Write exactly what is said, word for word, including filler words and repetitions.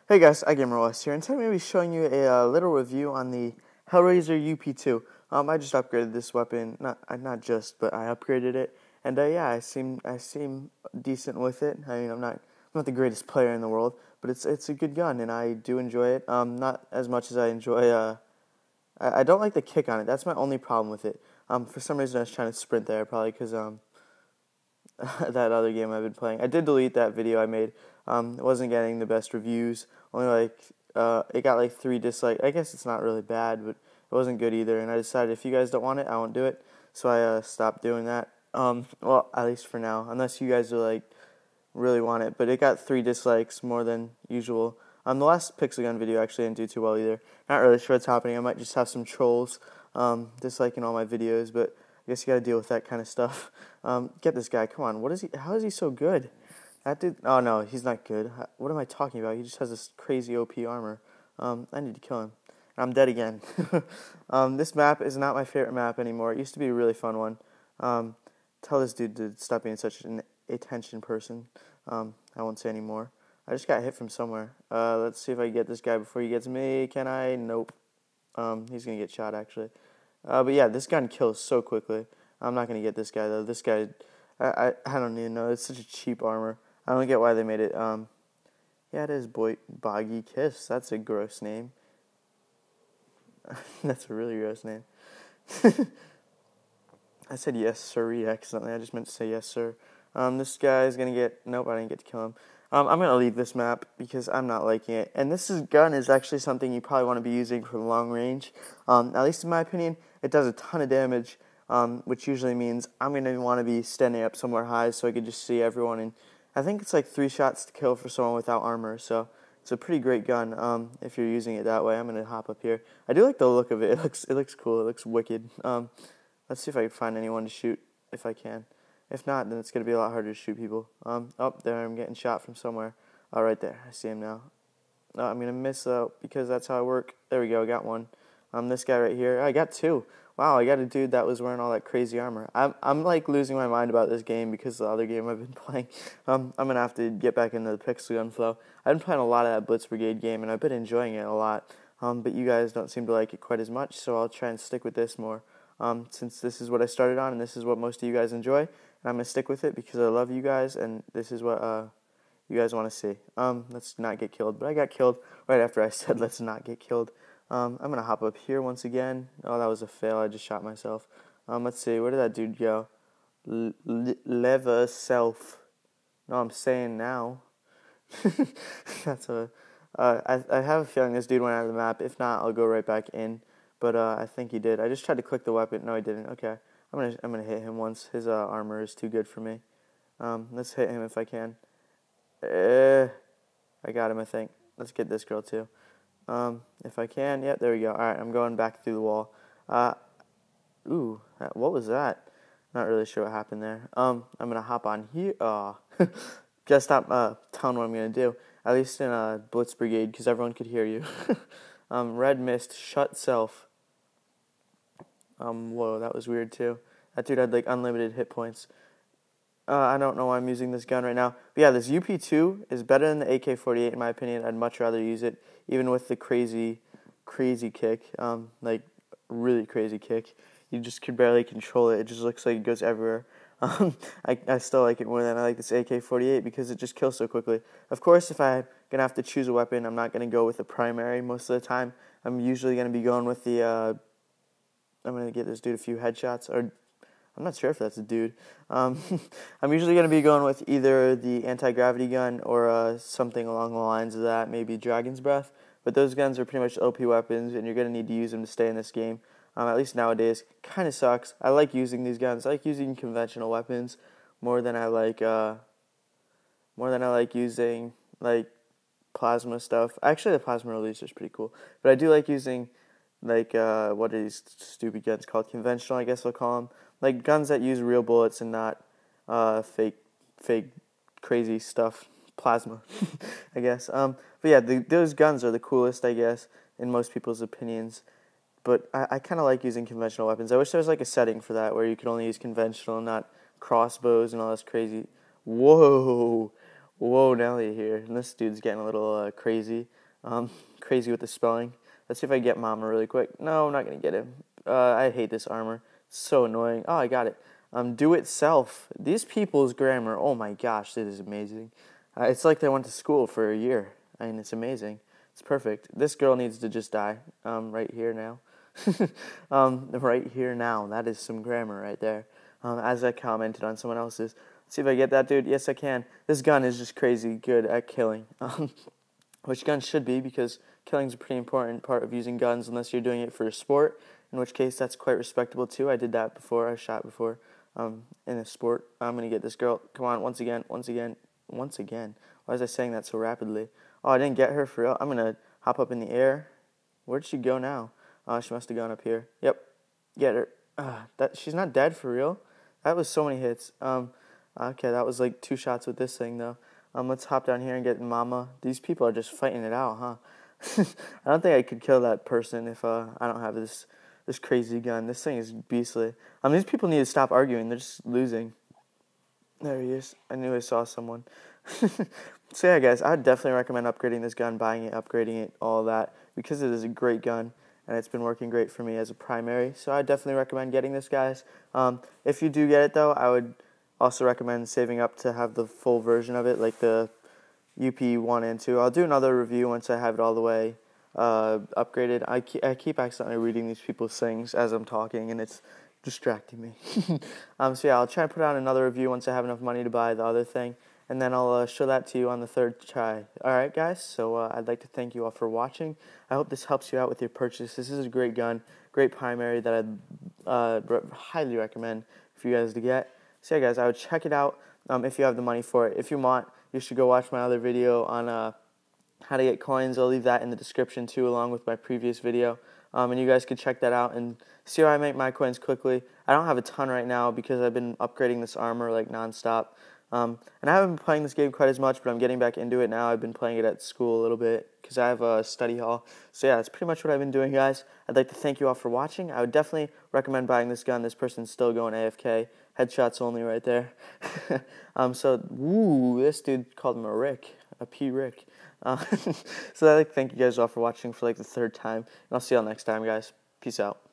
Hey guys, iGamerOS here, and today I'm going to be showing you a uh, little review on the Hellraiser U P two. Um, I just upgraded this weapon, not uh, not just, but I upgraded it, and uh, yeah, I seem I seem decent with it. I mean, I'm not I'm not the greatest player in the world, but it's it's a good gun, and I do enjoy it. Um, not as much as I enjoy. Uh, I, I don't like the kick on it. That's my only problem with it. Um, for some reason I was trying to sprint there, probably because um. that other game I've been playing. I did delete that video I made. Um, it wasn't getting the best reviews. Only like uh, it got like three dislikes. I guess it's not really bad, but it wasn't good either. And I decided if you guys don't want it, I won't do it. So I uh, stopped doing that. Um, well, at least for now, unless you guys are like really want it. But it got three dislikes more than usual. Um, the last Pixel Gun video actually didn't do too well either. Not really sure what's happening. I might just have some trolls um, disliking all my videos, but I guess you gotta deal with that kind of stuff. Um, get this guy. Come on. What is he? How is he so good? That dude. Oh no, he's not good. What am I talking about? He just has this crazy O P armor. Um, I need to kill him. And I'm dead again. um, this map is not my favorite map anymore. It used to be a really fun one. Um, tell this dude to stop being such an attention person. Um, I won't say anymore. I just got hit from somewhere. Uh, let's see if I can get this guy before he gets me. Can I? Nope. Um, he's gonna get shot actually. Uh, but yeah, this gun kills so quickly. I'm not gonna get this guy though. This guy, I, I, I don't even know. It's such a cheap armor. I don't get why they made it. Um, yeah, it is Boy Boggy Kiss. That's a gross name. That's a really gross name. I said yes, sir, accidentally. I just meant to say yes, sir. Um, this guy's gonna get. Nope, I didn't get to kill him. Um, I'm gonna leave this map because I'm not liking it. And this is, gun is actually something you probably want to be using for long range. Um, at least in my opinion, it does a ton of damage. Um, which usually means I'm going to want to be standing up somewhere high so I can just see everyone. And I think it's like three shots to kill for someone without armor, so it's a pretty great gun um, if you're using it that way. I'm going to hop up here. I do like the look of it. It looks it looks cool. It looks wicked. Um, let's see if I can find anyone to shoot, if I can. If not, then it's going to be a lot harder to shoot people. Um, oh, there, I'm getting shot from somewhere. Oh, right there. I see him now. No, I'm going to miss though because that's how I work. There we go. I got one. Um, this guy right here. I got two. Wow, I got a dude that was wearing all that crazy armor. I'm, I'm like losing my mind about this game because of the other game I've been playing. Um, I'm going to have to get back into the Pixel Gun flow. I've been playing a lot of that Blitz Brigade game, and I've been enjoying it a lot. Um, but you guys don't seem to like it quite as much, so I'll try and stick with this more. Um, since this is what I started on, and this is what most of you guys enjoy, and I'm going to stick with it because I love you guys, and this is what uh, you guys want to see. Um, let's not get killed. But I got killed right after I said let's not get killed. Um, I'm going to hop up here once again. Oh, that was a fail. I just shot myself. Um, let's see. Where did that dude go? L lever self. No, I'm saying now. That's a... Uh, I, I have a feeling this dude went out of the map. If not, I'll go right back in. But uh, I think he did. I just tried to click the weapon. No, I didn't. Okay. I'm going to I'm gonna hit him once. His uh, armor is too good for me. Um, let's hit him if I can. Uh, I got him, I think. Let's get this girl, too. Um, if I can, yeah, there we go. All right, I'm going back through the wall. Uh, ooh, what was that? Not really sure what happened there. Um, I'm gonna hop on here. Oh, just stop uh, telling what I'm gonna do. At least in a Blitz Brigade, because everyone could hear you. um, red mist, shut self. Um, whoa, that was weird too. That dude had like unlimited hit points. Uh, I don't know why I'm using this gun right now. But yeah, this U P two is better than the A K forty-eight in my opinion. I'd much rather use it, even with the crazy, crazy kick. Um, like, really crazy kick. You just could barely control it. It just looks like it goes everywhere. Um, I, I still like it more than I like this A K forty-eight because it just kills so quickly. Of course, if I'm going to have to choose a weapon, I'm not going to go with the primary most of the time. I'm usually going to be going with the... Uh, I'm going to get this dude a few headshots, or... I'm not sure if that's a dude. Um, I'm usually going to be going with either the anti-gravity gun or uh, something along the lines of that, maybe Dragon's Breath. But those guns are pretty much O P weapons, and you're going to need to use them to stay in this game. Um, at least nowadays. Kind of sucks. I like using these guns. I like using conventional weapons more than I like uh, more than I like using like plasma stuff. Actually, the plasma release is pretty cool. But I do like using like uh, what are these stupid guns called? Conventional, I guess I'll call them. Like guns that use real bullets and not uh, fake, fake, crazy stuff, plasma, I guess. Um, but yeah, the, those guns are the coolest, I guess, in most people's opinions. But I, I kind of like using conventional weapons. I wish there was like a setting for that where you could only use conventional and not crossbows and all this crazy. Whoa, whoa, Nelly here. And this dude's getting a little uh, crazy. Um, crazy with the spelling. Let's see if I can get Mama really quick. No, I'm not going to get him. Uh, I hate this armor. It's so annoying. Oh, I got it. Um, do it self. These people's grammar, oh my gosh, this is amazing. Uh, it's like they went to school for a year. I mean, it's amazing. It's perfect. This girl needs to just die um, right here now. um, right here now. That is some grammar right there. Um, as I commented on someone else's. Let's see if I get that, dude. Yes, I can. This gun is just crazy good at killing. Um, which guns should be, because killing is a pretty important part of using guns unless you're doing it for a sport, in which case that's quite respectable too. I did that before. I shot before um, in a sport. I'm going to get this girl. Come on, once again, once again, once again. Why was I saying that so rapidly? Oh, I didn't get her for real. I'm going to hop up in the air. Where'd she go now? Oh, she must have gone up here. Yep, get her. Uh, that she's not dead for real. That was so many hits. Um, okay, that was like two shots with this thing though. Um, let's hop down here and get Mama. These people are just fighting it out, huh? I don't think I could kill that person if uh, I don't have this this crazy gun. This thing is beastly. Um, these people need to stop arguing. They're just losing. There he is. I knew I saw someone. So yeah, guys, I would definitely recommend upgrading this gun, buying it, upgrading it, all that, because it is a great gun, and it's been working great for me as a primary. So I definitely recommend getting this, guys. Um, if you do get it, though, I would also recommend saving up to have the full version of it, like the U P one and two. I'll do another review once I have it all the way uh, upgraded. I keep, I keep accidentally reading these people's things as I'm talking, and it's distracting me. um, so yeah, I'll try and put out another review once I have enough money to buy the other thing, and then I'll uh, show that to you on the third try. Alright, guys, so uh, I'd like to thank you all for watching. I hope this helps you out with your purchase. This is a great gun, great primary that I'd uh, re- highly recommend for you guys to get. So yeah, guys, I would check it out um, if you have the money for it. If you want, you should go watch my other video on uh, how to get coins. I'll leave that in the description too, along with my previous video. Um, and you guys can check that out and see how I make my coins quickly. I don't have a ton right now because I've been upgrading this armor like nonstop. Um, and I haven't been playing this game quite as much, but I'm getting back into it now. I've been playing it at school a little bit because I have a study hall. So yeah, that's pretty much what I've been doing, guys. I'd like to thank you all for watching. I would definitely recommend buying this gun. This person's still going A F K. Headshots only right there. um, so, woo, this dude called him a Rick, a P. Rick. Uh, so I'd like to thank you guys all for watching for like the third time. And I'll see y'all next time, guys. Peace out.